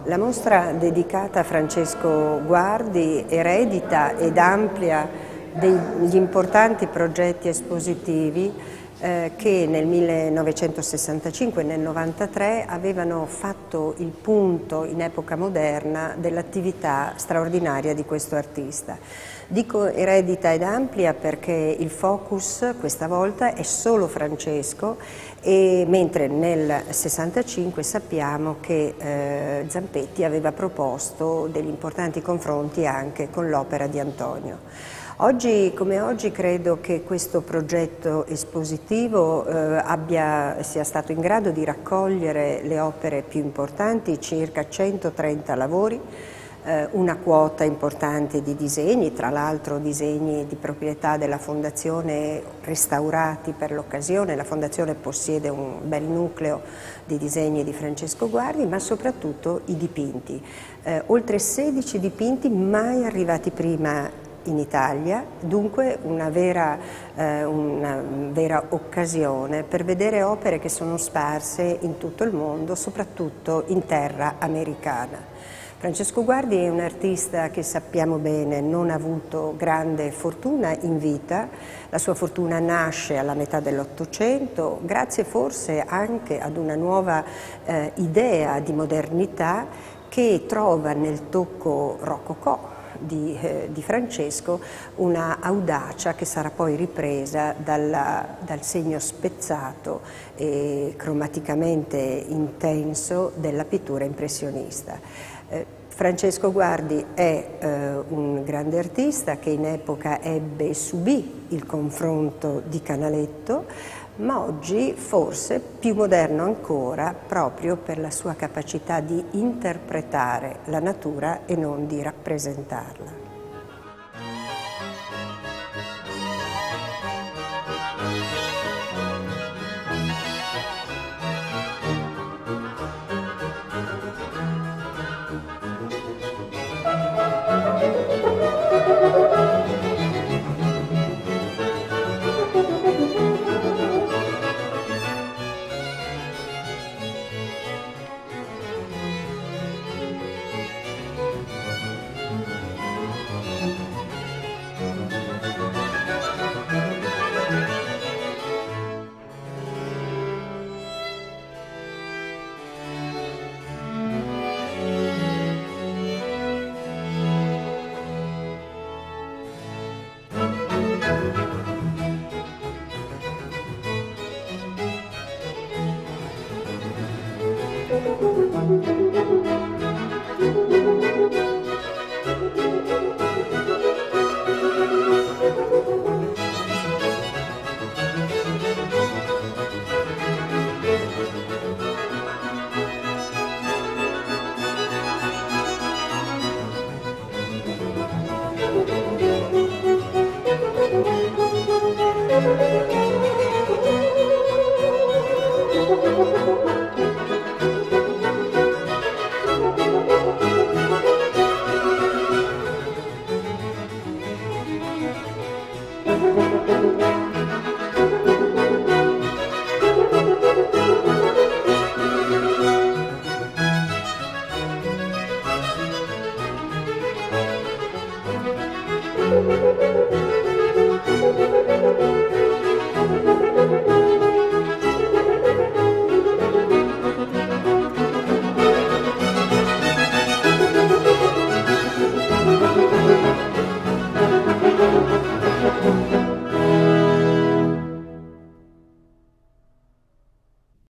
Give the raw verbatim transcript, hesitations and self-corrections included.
La mostra dedicata a Francesco Guardi eredita ed amplia degli importanti progetti espositivi eh, che nel millenovecentosessantacinque e nel novantatré avevano fatto il punto in epoca moderna dell'attività straordinaria di questo artista. Dico eredita ed ampia perché il focus questa volta è solo Francesco, e mentre nel sessantacinque sappiamo che eh, Zampetti aveva proposto degli importanti confronti anche con l'opera di Antonio. Oggi come oggi credo che questo progetto espositivo eh, abbia, sia stato in grado di raccogliere le opere più importanti, circa centotrenta lavori, una quota importante di disegni, tra l'altro disegni di proprietà della Fondazione restaurati per l'occasione. La Fondazione possiede un bel nucleo di disegni di Francesco Guardi, ma soprattutto i dipinti. Eh, oltre sedici dipinti mai arrivati prima in Italia, dunque una vera, eh, una vera occasione per vedere opere che sono sparse in tutto il mondo, soprattutto in terra americana. Francesco Guardi è un artista che sappiamo bene non ha avuto grande fortuna in vita. La sua fortuna nasce alla metà dell'Ottocento, grazie forse anche ad una nuova eh, idea di modernità che trova nel tocco rococò di, eh, di Francesco una audacia che sarà poi ripresa dalla, dal segno spezzato e cromaticamente intenso della pittura impressionista. Eh, Francesco Guardi è eh, un grande artista che in epoca ebbe e subì il confronto di Canaletto, ma oggi forse più moderno ancora proprio per la sua capacità di interpretare la natura e non di rappresentarla. Thank you.